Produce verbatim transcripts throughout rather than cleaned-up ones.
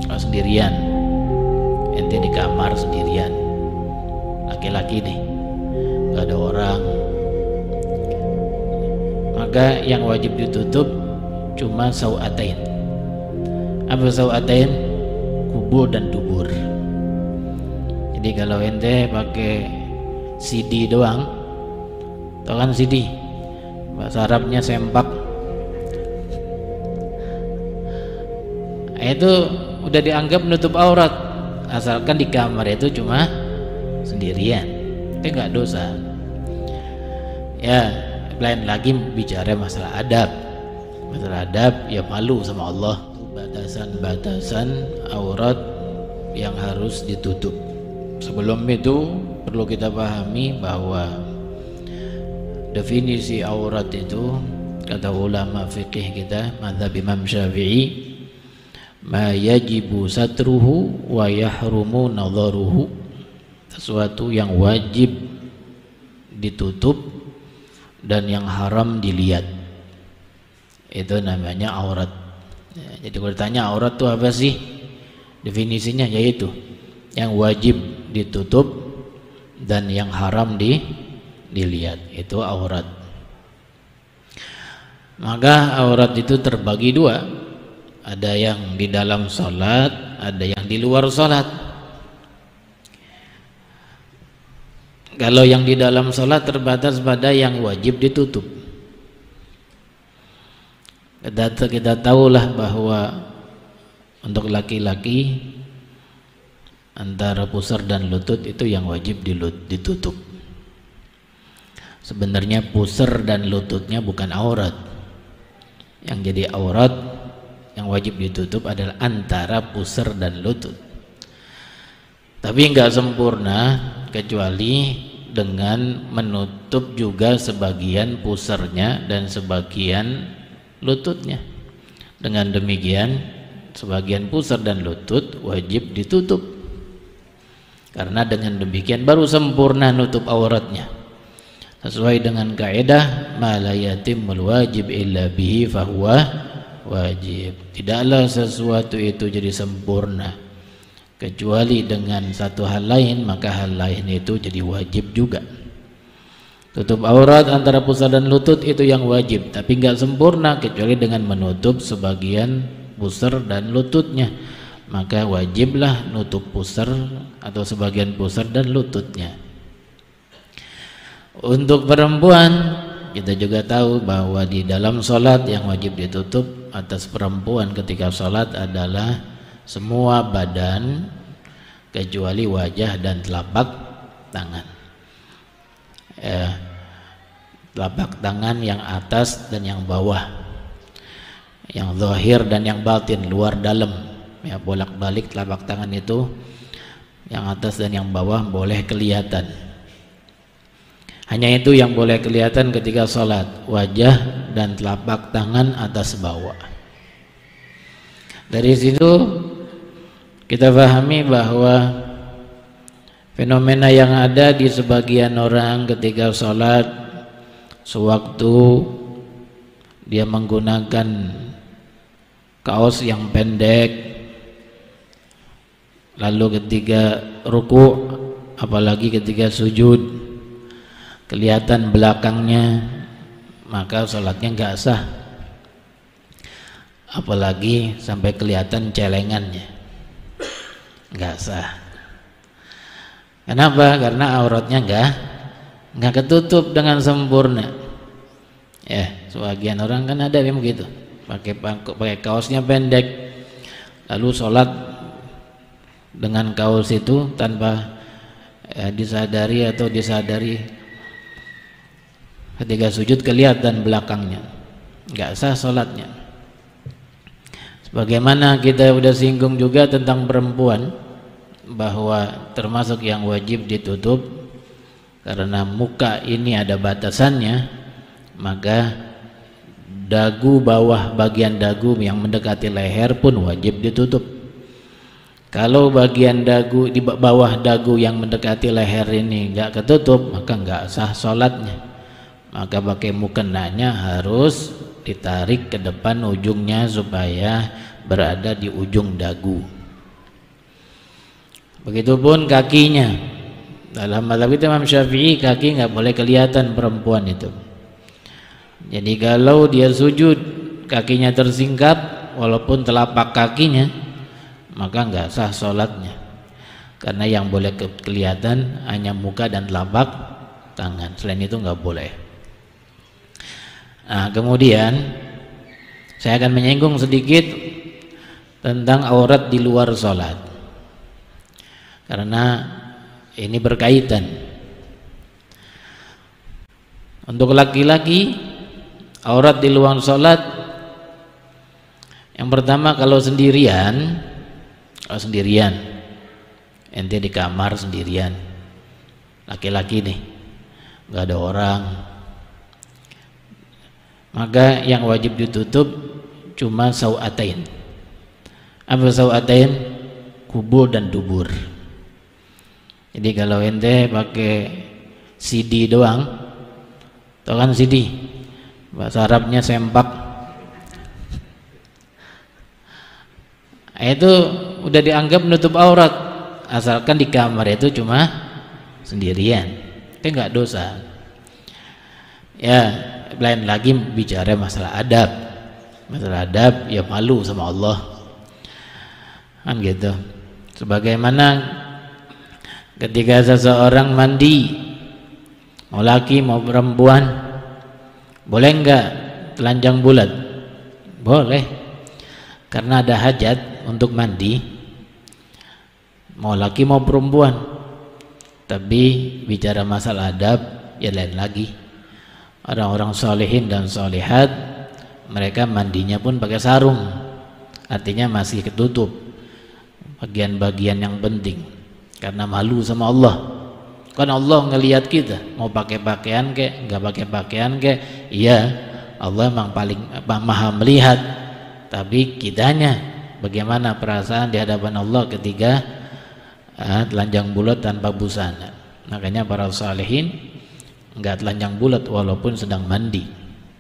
oh, sendirian, ente di kamar sendirian, laki-laki nih, nggak ada orang, maka yang wajib ditutup cuma sau'atain. Apa sau'atain? Kubur dan dubur. Jadi kalau ente pakai C D doang, tau kan C D, bahasa Arabnya sempak, itu udah dianggap menutup aurat, asalkan di kamar itu cuma sendirian, itu nggak dosa. Ya, lain lagi bicara masalah adab. Masalah adab ya malu sama Allah. Batasan-batasan aurat yang harus ditutup. Sebelum itu perlu kita pahami bahwa definisi aurat itu, kata ulama fikih kita mazhab Imam Syafi'i, ma yajibu satruhu wa yahrumu nadharuhu, sesuatu yang wajib ditutup dan yang haram dilihat, itu namanya aurat. Ya, jadi kalau ditanya aurat itu apa sih, definisinya yaitu yang wajib ditutup dan yang haram di, dilihat, itu aurat. Maka aurat itu terbagi dua, ada yang di dalam sholat, ada yang di luar sholat. Kalau yang di dalam sholat terbatas pada yang wajib ditutup. Kita, kita tahulah bahwa untuk laki-laki antara pusar dan lutut itu yang wajib ditutup. Sebenarnya pusar dan lututnya bukan aurat. Yang jadi aurat yang wajib ditutup adalah antara pusar dan lutut. Tapi enggak sempurna kecuali dengan menutup juga sebagian pusarnya dan sebagian lututnya. Dengan demikian sebagian pusar dan lutut wajib ditutup, karena dengan demikian baru sempurna nutup auratnya, sesuai dengan kaidah ma la yatimul wajib illa bihi fahuwa wajib. Tidaklah sesuatu itu jadi sempurna kecuali dengan satu hal lain, maka hal lain itu jadi wajib juga. Tutup aurat antara pusar dan lutut itu yang wajib, tapi enggak sempurna kecuali dengan menutup sebagian pusar dan lututnya, maka wajiblah nutup pusar atau sebagian pusar dan lututnya. Untuk perempuan kita juga tahu bahwa di dalam sholat yang wajib ditutup atas perempuan ketika sholat adalah semua badan kecuali wajah dan telapak tangan. Eh, telapak tangan yang atas dan yang bawah, yang zahir dan yang batin, luar dalam. Ya, bolak-balik telapak tangan itu yang atas dan yang bawah boleh kelihatan. Hanya itu yang boleh kelihatan ketika sholat, wajah dan telapak tangan atas bawah. Dari situ kita pahami bahwa fenomena yang ada di sebagian orang ketika sholat, sewaktu dia menggunakan kaos yang pendek, lalu ketika ruku, apalagi ketika sujud, kelihatan belakangnya, maka sholatnya nggak sah. Apalagi sampai kelihatan celengannya, nggak sah. Kenapa? Karena auratnya nggak nggak ketutup dengan sempurna. Ya, sebagian orang kan ada yang begitu, pakai pakai kaosnya pendek, lalu sholat dengan kaos itu tanpa ya, disadari atau disadari ketika sujud kelihatan belakangnya, nggak sah sholatnya. Sebagaimana kita udah singgung juga tentang perempuan, bahwa termasuk yang wajib ditutup karena muka ini ada batasannya, maka dagu bawah, bagian dagu yang mendekati leher pun wajib ditutup. Kalau bagian dagu di bawah dagu yang mendekati leher ini nggak ketutup, maka nggak sah sholatnya. Maka pakai mukenanya harus ditarik ke depan ujungnya supaya berada di ujung dagu. Begitupun kakinya. Dalam mazhab Imam Syafi'i kaki nggak boleh kelihatan perempuan itu. Jadi kalau dia sujud kakinya tersingkap walaupun telapak kakinya, maka nggak sah sholatnya. Karena yang boleh ke kelihatan hanya muka dan telapak tangan. Selain itu nggak boleh. Nah, kemudian saya akan menyinggung sedikit tentang aurat di luar sholat. Karena ini berkaitan. Untuk laki-laki aurat di luar sholat, yang pertama kalau sendirian, kalau sendirian, ente di kamar sendirian, laki-laki nih, nggak ada orang, maka yang wajib ditutup cuma sau'atain. Apa sau'atain? Kubur dan dubur. Jadi kalau ente pakai C D doang, tau kan C D? Bahasa Arabnya sempak. Itu udah dianggap menutup aurat, asalkan di kamar itu cuma sendirian, itu nggak dosa. Ya, lain lagi bicara masalah adab. Masalah adab ya malu sama Allah, kan gitu. Sebagaimana ketika seseorang mandi, mau laki mau perempuan, boleh enggak telanjang bulat? Boleh, karena ada hajat untuk mandi, mau laki mau perempuan. Tapi bicara masalah adab ya lain lagi. Orang-orang solehin dan solehat, mereka mandinya pun pakai sarung, artinya masih ketutup bagian-bagian yang penting. Karena malu sama Allah. Kan Allah ngelihat kita mau pakai pakaian kek, nggak pakai pakaian kek. Iya, Allah memang paling maha melihat. Tapi kitanya bagaimana perasaan di hadapan Allah ketika ah, telanjang bulat tanpa busana. Makanya para salihin nggak telanjang bulat walaupun sedang mandi.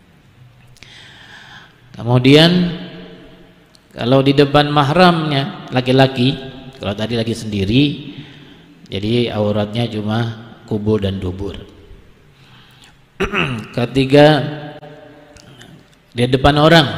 Kemudian kalau di depan mahramnya laki-laki, kalau tadi lagi sendiri, jadi auratnya cuma kubur dan dubur. Ketiga, di depan orang,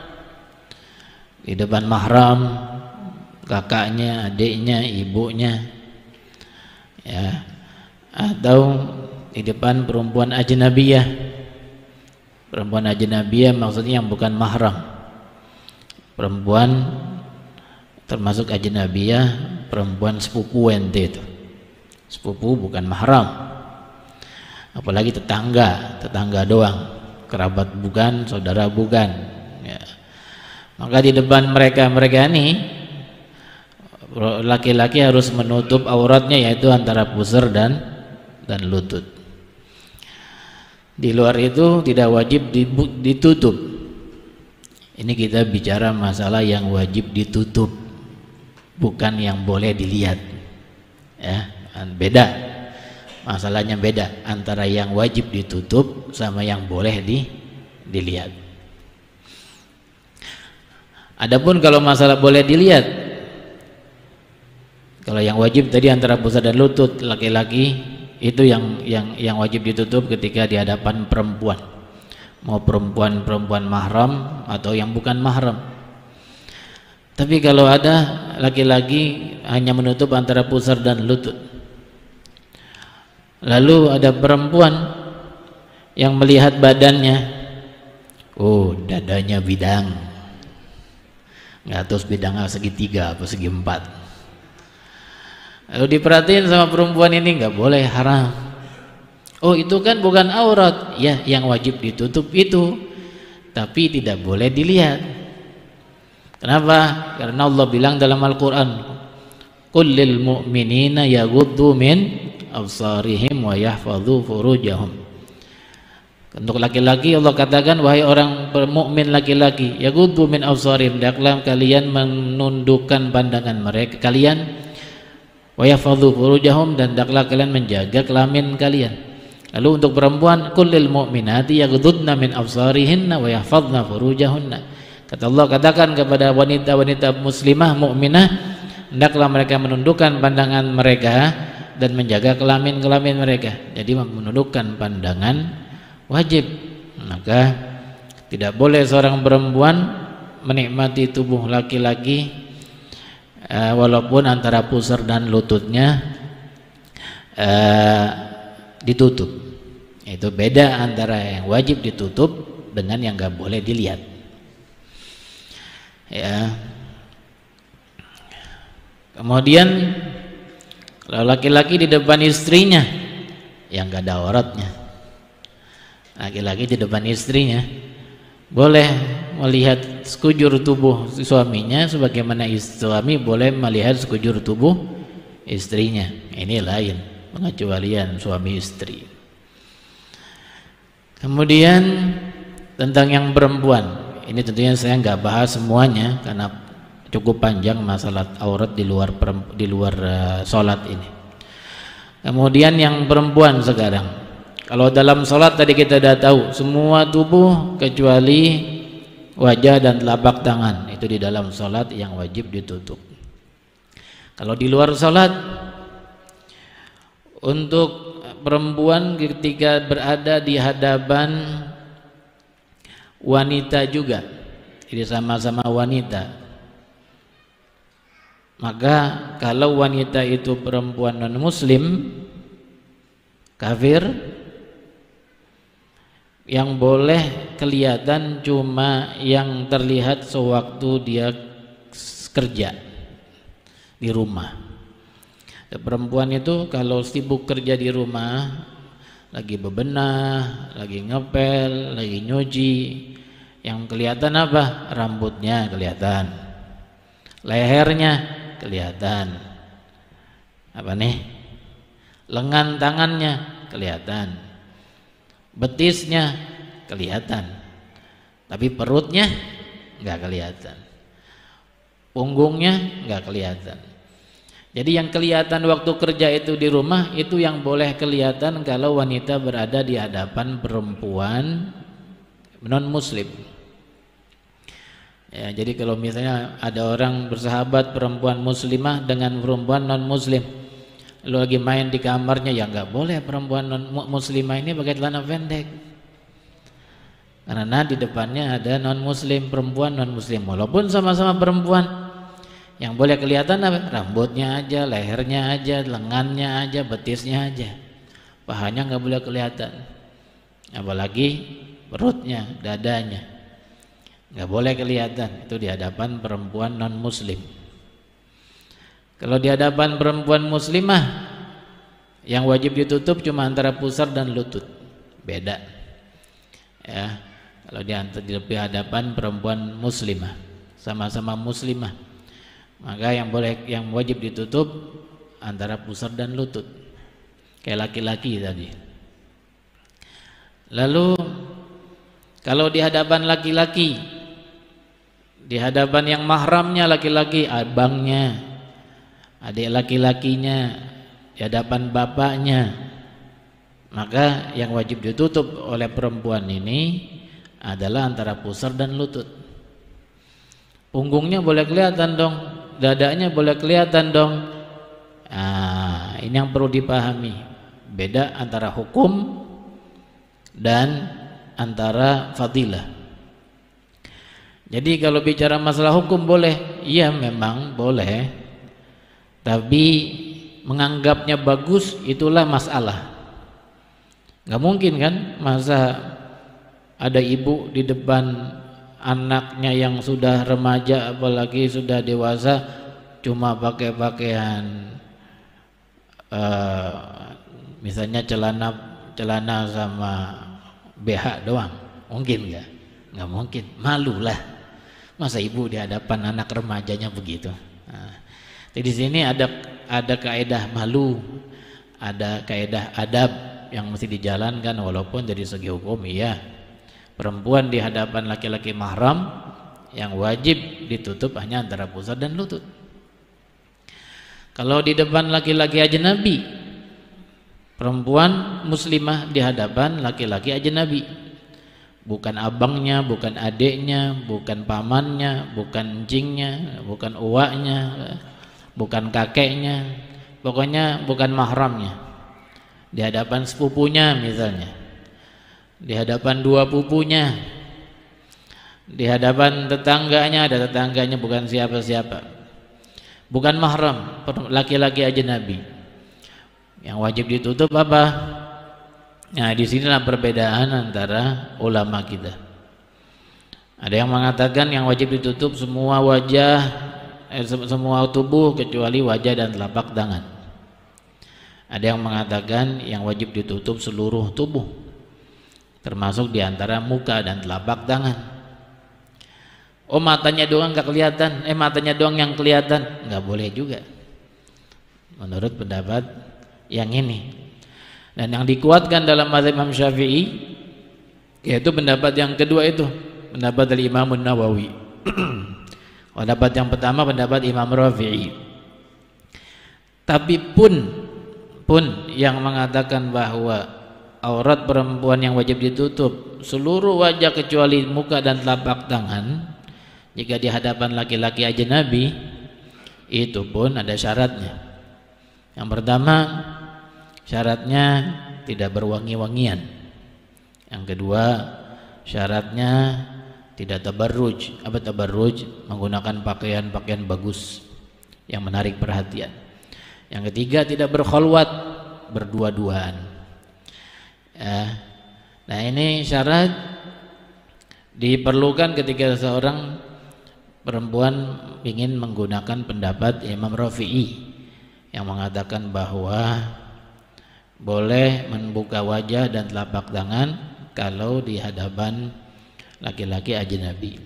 di depan mahram, kakaknya, adiknya, ibunya, ya, atau di depan perempuan ajnabiyah. Perempuan ajnabiyah maksudnya yang bukan mahram. Perempuan termasuk ajnabiyah, perempuan sepupu ente itu. Sepupu bukan mahram, apalagi tetangga, tetangga doang, kerabat bukan, saudara bukan, ya. Maka di depan mereka-mereka ini laki-laki harus menutup auratnya, yaitu antara pusar dan dan lutut. Di luar itu tidak wajib ditutup. Ini kita bicara masalah yang wajib ditutup, bukan yang boleh dilihat, ya. Beda, masalahnya beda antara yang wajib ditutup sama yang boleh di, dilihat. Adapun kalau masalah boleh dilihat, kalau yang wajib tadi antara pusar dan lutut laki-laki, itu yang yang yang wajib ditutup ketika di hadapan perempuan, mau perempuan-perempuan mahram atau yang bukan mahram. Tapi kalau ada laki-laki hanya menutup antara pusar dan lutut, lalu ada perempuan yang melihat badannya, oh dadanya bidang, nggak tahu bidang segitiga apa segi empat. Lalu diperhatiin sama perempuan ini, nggak boleh, haram. Oh itu kan bukan aurat, ya yang wajib ditutup itu, tapi tidak boleh dilihat. Kenapa? Karena Allah bilang dalam Al-Quran, qul lil mu'minina yaghuddu min absarihim wa yahfadhu furujahum. Untuk laki-laki Allah katakan, wahai orang mukmin laki-laki, yaghuddu min absarihim, hendaklah kalian menundukkan pandangan mereka kalian, wa yahfadhu furujahum, dan hendaklah kalian menjaga kelamin kalian. Lalu untuk perempuan, kullil mu'minati yaghuddna min absarihinna wa yahfadhna furujahunna. Kata Allah, katakan kepada wanita-wanita muslimah mukminah, hendaklah mereka menundukkan pandangan mereka dan menjaga kelamin-kelamin mereka. Jadi menundukkan pandangan wajib. Maka tidak boleh seorang perempuan menikmati tubuh laki-laki uh, walaupun antara pusar dan lututnya uh, ditutup. Itu beda antara yang wajib ditutup dengan yang nggak boleh dilihat. Ya. Kemudian kalau laki-laki di depan istrinya yang nggak ada auratnya, laki-laki di depan istrinya boleh melihat sekujur tubuh suaminya sebagaimana suami boleh melihat sekujur tubuh istrinya. Ini lain pengecualian suami istri. Kemudian tentang yang perempuan, ini tentunya saya nggak bahas semuanya karena cukup panjang masalah aurat di luar di luar uh, sholat ini. Kemudian yang perempuan sekarang, kalau dalam sholat tadi kita sudah tahu semua tubuh kecuali wajah dan telapak tangan itu di dalam sholat yang wajib ditutup. Kalau di luar sholat, untuk perempuan ketika berada di hadapan wanita juga, jadi sama-sama wanita, maka kalau wanita itu perempuan non muslim kafir, yang boleh kelihatan cuma yang terlihat sewaktu dia kerja di rumah. Perempuan itu kalau sibuk kerja di rumah, lagi bebenah, lagi ngepel, lagi nyuci, yang kelihatan apa? Rambutnya kelihatan, lehernya kelihatan, apa nih? Lengan tangannya kelihatan, betisnya kelihatan, tapi perutnya nggak kelihatan, punggungnya nggak kelihatan. Jadi yang kelihatan waktu kerja itu di rumah itu yang boleh kelihatan kalau wanita berada di hadapan perempuan non muslim. Ya, jadi kalau misalnya ada orang bersahabat perempuan muslimah dengan perempuan non muslim, lu lagi main di kamarnya, ya nggak boleh perempuan non muslimah ini pakai celana pendek, karena di depannya ada non muslim, perempuan non muslim, walaupun sama-sama perempuan. Yang boleh kelihatan apa? Rambutnya aja, lehernya aja, lengannya aja, betisnya aja, pahanya nggak boleh kelihatan, apalagi perutnya, dadanya nggak boleh kelihatan. Itu di hadapan perempuan non muslim. Kalau di hadapan perempuan muslimah, yang wajib ditutup cuma antara pusar dan lutut, beda. Ya, kalau di di hadapan perempuan muslimah, sama-sama muslimah, maka yang boleh, yang wajib ditutup antara pusar dan lutut, kayak laki-laki tadi. Lalu kalau di hadapan laki-laki, di hadapan yang mahramnya laki-laki, abangnya, adik laki-lakinya, di hadapan bapaknya, maka yang wajib ditutup oleh perempuan ini adalah antara pusar dan lutut. Punggungnya boleh kelihatan dong, dadanya boleh kelihatan dong. Nah, ini yang perlu dipahami, beda antara hukum dan antara fadilah. Jadi kalau bicara masalah hukum boleh, iya memang boleh, tapi menganggapnya bagus itulah masalah. Nggak mungkin kan masa ada ibu di depan anaknya yang sudah remaja apalagi sudah dewasa cuma pakai pakaian uh, misalnya celana celana sama B H doang, mungkin nggak? Nggak mungkin, malu lah. Masa ibu di hadapan anak remajanya begitu? Nah, jadi di sini ada ada kaedah malu, ada kaedah adab yang mesti dijalankan, walaupun dari segi hukum iya. Perempuan di hadapan laki-laki mahram yang wajib ditutup hanya antara pusar dan lutut. Kalau di depan laki-laki ajnabi, perempuan muslimah di hadapan laki-laki ajnabi, bukan abangnya, bukan adiknya, bukan pamannya, bukan encingnya, bukan uaknya, bukan kakeknya, pokoknya bukan mahramnya. Di hadapan sepupunya misalnya, di hadapan dua pupunya, di hadapan tetangganya, ada tetangganya bukan siapa-siapa, bukan mahram, laki-laki ajnabi. Yang wajib ditutup apa? Nah, di sinilah perbedaan antara ulama kita. Ada yang mengatakan yang wajib ditutup semua wajah, eh, semua tubuh kecuali wajah dan telapak tangan. Ada yang mengatakan yang wajib ditutup seluruh tubuh, termasuk diantara muka dan telapak tangan. Oh, matanya doang nggak kelihatan, eh matanya doang yang kelihatan, nggak boleh juga. Menurut pendapat yang ini. Dan yang dikuatkan dalam mazhab Imam Syafi'i yaitu pendapat yang kedua itu, pendapat dari Imam Nawawi. Pendapat yang pertama pendapat Imam Rafi'i. Tapi pun pun yang mengatakan bahwa aurat perempuan yang wajib ditutup seluruh wajah kecuali muka dan telapak tangan jika di hadapan laki-laki ajnabi, itu pun ada syaratnya. Yang pertama, syaratnya tidak berwangi-wangian. Yang kedua, syaratnya tidak tabarruj. Apa tabarruj? Menggunakan pakaian-pakaian bagus yang menarik perhatian. Yang ketiga, tidak berkhalwat, berdua-duaan. Ya. Nah, ini syarat diperlukan ketika seorang perempuan ingin menggunakan pendapat Imam Rafi'i yang mengatakan bahwa boleh membuka wajah dan telapak tangan kalau di hadapan laki-laki ajnabi.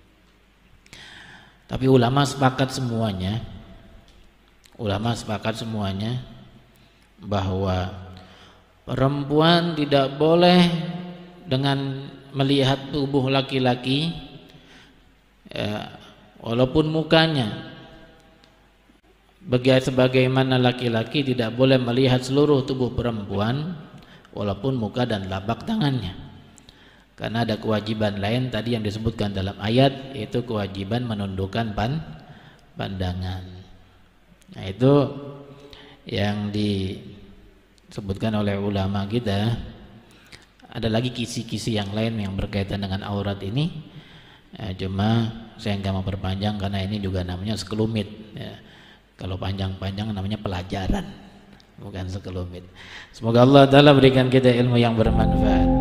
Tapi ulama sepakat semuanya, ulama sepakat semuanya bahwa perempuan tidak boleh dengan melihat tubuh laki-laki, ya, walaupun mukanya, sebagaimana laki-laki tidak boleh melihat seluruh tubuh perempuan walaupun muka dan telapak tangannya, karena ada kewajiban lain tadi yang disebutkan dalam ayat, yaitu kewajiban menundukkan pan, pandangan. Nah, itu yang disebutkan oleh ulama kita. Ada lagi kisi-kisi yang lain yang berkaitan dengan aurat ini, ya, cuma saya nggak mau perpanjang karena ini juga namanya sekelumit, ya. Kalau panjang-panjang namanya pelajaran, bukan sekelumit. Semoga Allah Ta'ala berikan kita ilmu yang bermanfaat.